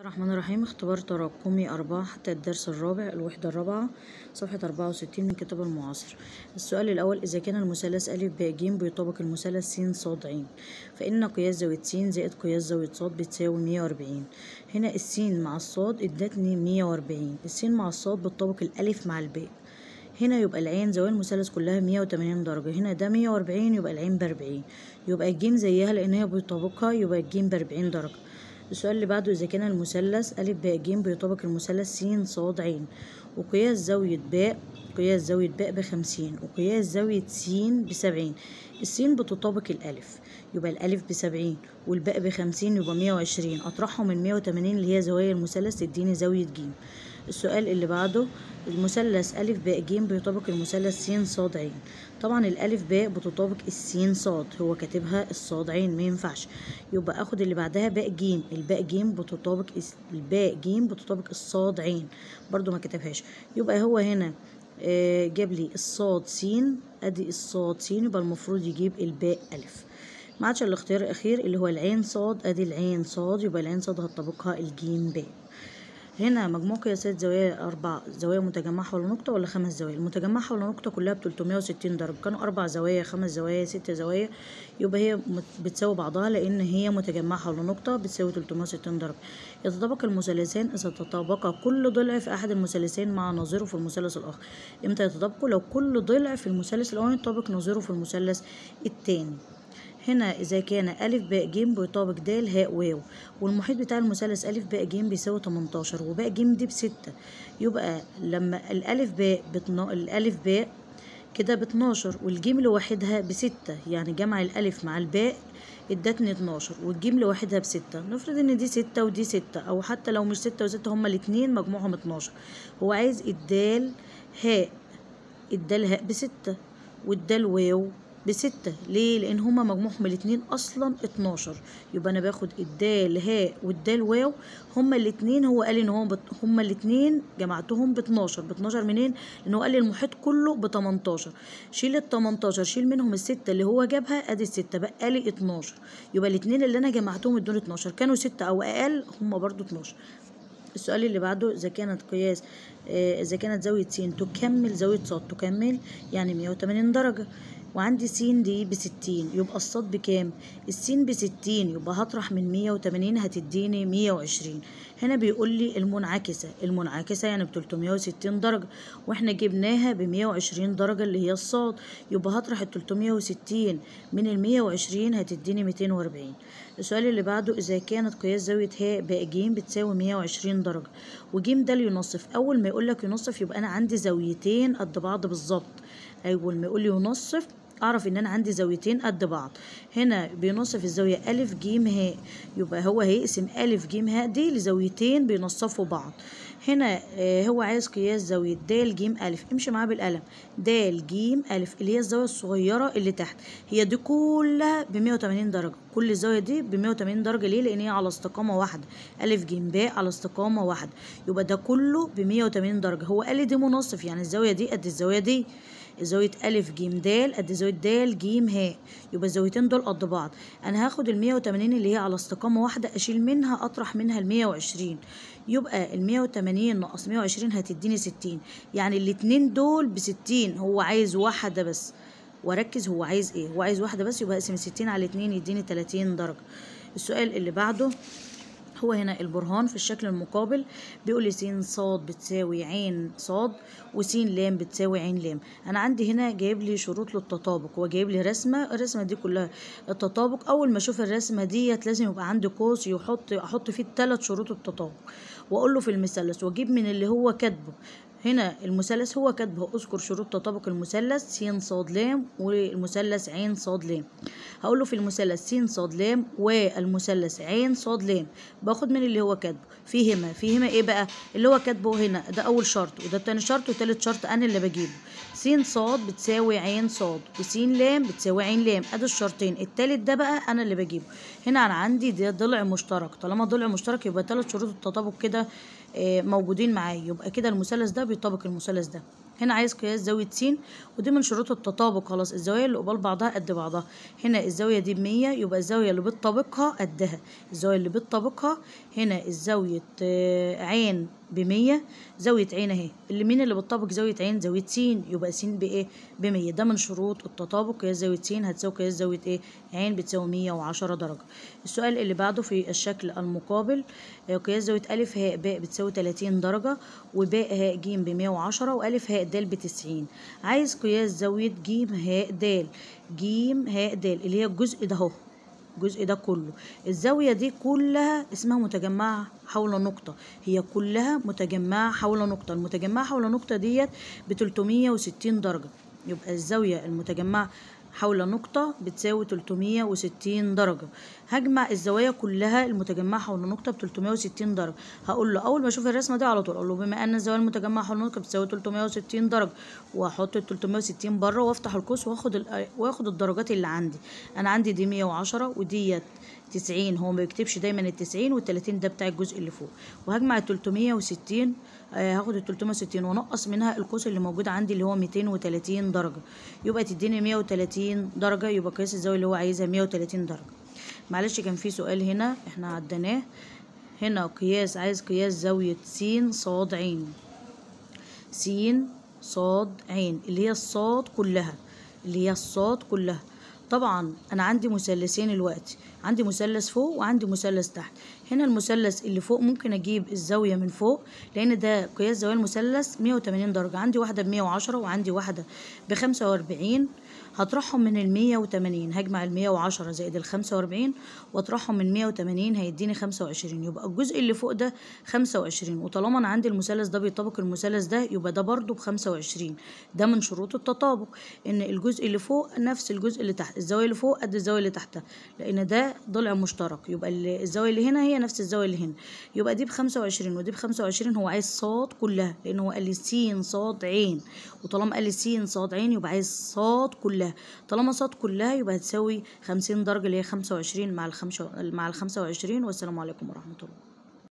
الرحمن الرحيم. اختبار تراكمي 4 حتى الدرس الرابع الوحدة الرابعة صفحة 64 من كتاب المعاصر. السؤال الأول: إذا كان المثلث أ ب ج بيطابق المثلث س ص ع فإن قياس زاوية س زائد قياس زاوية ص بتساوي 140. هنا السين مع الصاد ادتني 140. السين مع الصاد بتطابق الألف مع الباء. هنا يبقى العين زوايا المثلث كلها 180 درجة. هنا ده 140 يبقى العين ب40. يبقى الجيم زيها لأن هي بيطابقها يبقى الجيم ب40 درجة. السؤال اللي بعده: إذا كان المثلث أ ب ج بيطابق المثلث س ص ع وقياس زاوية باء ب50 وقياس زاوية س ب70. السين بتطابق الألف يبقى الألف ب70 والباء ب50 يبقى 120. أطرحهم من 180 اللي هي زوايا المثلث تديني زاوية ج. السؤال اللي بعده: المثلث أ ب ج بيطابق المثلث س ص ع. طبعا الألف باء بتطابق السين صاد، هو كاتبها الصاد عين ما ينفعش، يبقى اخد اللي بعدها باء ج. الباء ج بتطابق الصاد عين، برضو ما كتبهاش. يبقى هو هنا جاب لي الصاد س، ادي الصاد س، يبقى المفروض يجيب الباء ألف. ما عادش الاختيار الأخير اللي هو العين صاد، ادي العين صاد، يبقى العين صاد هتطابقها الجيم باء. هنا مجموع قياسات زوايا 4 زوايا متجمعة حول نقطة ولا 5 زوايا؟ المتجمعة حول نقطة كلها ب360 درجة، كانوا 4 زوايا 5 زوايا 6 زوايا، يبقى هي بتساوي بعضها لأن هي متجمعة حول نقطة بتساوي 360 درجة. يتطابق المثلثان إذا تطابق كل ضلع في أحد المثلثين مع نظيره في المثلث الآخر. إمتى يتطابقوا؟ لو كل ضلع في المثلث الأول يطابق نظيره في المثلث الثاني. هنا إذا كان أ ب ج بيطابق د ه واو، والمحيط بتاع المثلث أ ب ج بيساوي 18 وباء ج دي ب6، يبقى لما الألف باء كده ب12 والجيم لوحدها ب6، يعني جمع الألف مع الباء ادتني 12 والجيم لوحدها ب6. نفرض ان دي 6 ودي 6، او حتى لو مش 6 و6 هما الاتنين مجموعهم 12. هو عايز الدال هاء ب6 والدال واو ب6. ليه؟ لان هما مجموعهم الاتنين اصلا 12. يبقى انا باخد الدال هاء والدال واو هما الاتنين، هو قال ان هما الاتنين جمعتهم ب12. ب12 منين؟ لان هو قال لي المحيط كله ب18. شيل ال18 شيل منهم ال6 اللي هو جابها، ادي ال6 بقى لي 12. يبقى الاتنين اللي انا جمعتهم ادوني 12، كانوا 6 او اقل هما برضو 12. السؤال اللي بعده: إذا كانت زاوية س تكمل زاوية ص، تكمل يعني 180 درجة، وعندي س دي ب60، يبقى الصاد بكام؟ السين ب60، يبقى هطرح من 180 هتديني 120. هنا بيقول لي المنعكسة يعني ب360 درجة، واحنا جبناها ب120 درجة اللي هي الصاد، يبقى هطرح ال360 من ال120 هتديني 240. السؤال اللي بعده: إذا كانت قياس زاوية ه ب ج بتساوي 120 درجة وج ده ينصف. أول ما يقول لك ينصف يبقى أنا عندي زاويتين قد بعض بالظبط. أول ما يقول لي ينصف أعرف إن أنا عندي زاويتين قد بعض. هنا بينصف الزاوية أ ج ه، يبقى هو هيقسم أ ج ه دي لزاويتين بينصفوا بعض. هنا هو عايز قياس زاوية د ج أ، امشي معاه بالقلم. د ج أ اللي هي الزاوية الصغيرة اللي تحت، هي دي كلها ب180 درجة، كل الزاوية دي ب180 درجة. ليه؟ لأن هي على استقامة واحدة، أ ج ب على استقامة واحدة، يبقى ده كله ب180 درجة. هو قال لي دي منصف، يعني الزاوية دي قد الزاوية دي، زاوية أ ج د قد زاوية د ج ه، يبقى الزاويتين دول قد بعض. أنا هاخد ال180 اللي هي على استقامة واحدة أشيل منها أطرح منها ال120، يبقى ال180 ناقص 120 هتديني 60، يعني الاتنين دول ب60. هو عايز واحدة بس، وركز هو عايز ايه، هو عايز واحدة بس، يبقى اقسم 60 على 2 يديني 30 درجة. السؤال اللي بعده هو هنا البرهان في الشكل المقابل، بيقول لي س ص بتساوي ع ص وس ل بتساوي ع ل. انا عندي هنا جايب لي شروط للتطابق، هو جايب لي الرسمه دي كلها التطابق. اول ما اشوف الرسمه ديت لازم يبقى عندي قوس احط فيه ال3 شروط التطابق، واقول له في المثلث واجيب من اللي هو كاتبه. هنا المثلث هو كاتبه: اذكر شروط تطابق المثلث س ص ل والمثلث ع ص ل. هقول له في المثلث س ص ل والمثلث ع ص ل، باخد من اللي هو كاتبه. فيهما ايه بقى اللي هو كاتبه هنا؟ ده اول شرط، وده تاني شرط، وتالت شرط انا اللي بجيبه. س ص بتساوي ع ص وس ل بتساوي ع ل، ادي الشرطين. التالت ده بقى انا اللي بجيبه. هنا انا عندي ده ضلع مشترك، طالما ضلع مشترك يبقى 3 شروط التطابق كده موجودين معايا، يبقى كده المثلث ده بيطابق المثلث ده. هنا عايز قياس زاوية س، ودي من شروط التطابق. خلاص الزوايا اللي قبال بعضها قد بعضها. هنا الزاوية دي ب100، يبقى الزاوية اللي بتطابقها قدها. الزاوية اللي بتطابقها هنا الزاوية عين ب100، زاوية عين اهي. مين اللي بتطابق زاوية عين؟ زاوية س، يبقى س بإيه؟ ب100. ده من شروط التطابق. قياس زاوية س هتساوي قياس زاوية إيه؟ عين بتساوي 110 درجة. السؤال اللي بعده في الشكل المقابل، قياس زاوية أ ه ب بتساوي 30 درجة، وب ه ج ب110، وأ ه د ب90. عايز قياس زاوية ج ه د. ج ه د اللي هي الجزء ده اهو، الجزء ده كله. الزاوية دي كلها اسمها متجمعة حول نقطة، هي كلها متجمعة حول نقطة. المتجمعة حول نقطة ديت ب360 درجة، يبقى الزاوية المتجمعة حول نقطة بتساوي 360 درجة. هجمع الزوايا كلها المتجمعة حول نقطة ب360 درجة. هقول له أول ما أشوف الرسمة دي على طول أقول له بما أن الزوايا المتجمعة حول نقطة بتساوي 360 درجة، وأحط ال 360 بره وأفتح القوس وآخد الدرجات اللي عندي. أنا عندي دي 110 وديت 90، هو ما بيكتبش دايما ال90 وال30 ده بتاع الجزء اللي فوق. وهجمع ال 360، هاخد ال 360 وانقص منها القوس اللي موجود عندي اللي هو 230 درجة، يبقى تديني 130 درجة. يبقى قياس الزاوية اللي هو عايزها 130 درجة. معلش كان في سؤال هنا احنا عدناه. هنا عايز قياس زاوية س ص ع. س ص ع اللي هي الصاد كلها، اللي هي الصاد كلها. طبعا انا عندي مثلثين الوقت، عندي مثلث فوق وعندي مثلث تحت. هنا المثلث اللي فوق ممكن اجيب الزاويه من فوق، لان ده قياس زوايا المثلث 180 درجه. عندي واحده ب110 وعندي واحده ب45، هطرحهم من ال180. هجمع ال110 زائد ال45 واطرحهم من 180 هيديني 25. يبقى الجزء اللي فوق ده 25، وطالما انا عندي المثلث ده بيطابق المثلث ده يبقى ده برضو ب25. ده من شروط التطابق، ان الجزء اللي فوق نفس الجزء اللي تحت، الزاويه اللي فوق قد الزاويه اللي تحتها، لان ده ضلع مشترك. يبقى الزاويه اللي هنا هي نفس الزاويه اللي هنا، يبقى دي ب25 ودي ب25. هو عايز صاد كلها، لان هو قال لي س ص ع، وطالما قال لي س ص ع يبقى عايز صاد كلها. طالما صاد كلها يبقى هتساوي 50 درجه اللي هي 25 مع ال 25. والسلام عليكم ورحمه الله.